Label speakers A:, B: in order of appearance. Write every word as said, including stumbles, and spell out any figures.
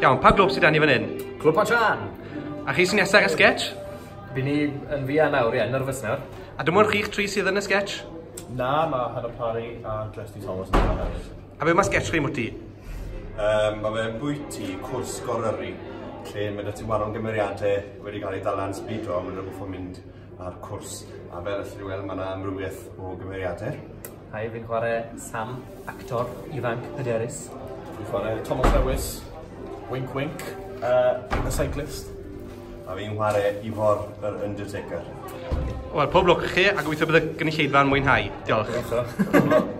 A: Iawn, pa glwb sydd â ni fan hyn?
B: Clwb Pontran!
A: A chi sy'n nesaf y sketch?
B: By ni yn fi a nawr, ie, nerfus nawr.
A: A dim ond chi'ch tri sydd yn y sketch?
C: Na, mae Hannah Parry a Dresty Thomas yn cael hefyd.
A: A be mae sketch chi mwti?
C: Um, mae fe'n bwyty cwrs goryru, lle mae dy ti waron gymeriadau wedi cael ei dalan sbido, a mae'n rhywbeth o mynd ar cwrs. A fel allai chi weld, mae yna amrywiaeth o gymeriadau.
B: Hai, fi'n chwarae Sam, actor ifanc hyderus.
C: Fi'n chwarae Thomas Lewis, Wink Wink, uh, y cyclist. A fi'n chwarae Ifor, yr Undertaker.
A: Wel, pob lwc i chi, a gobeithio bydd y gynulleidfa'n mwynhau. Diolch.
C: Gobeithio.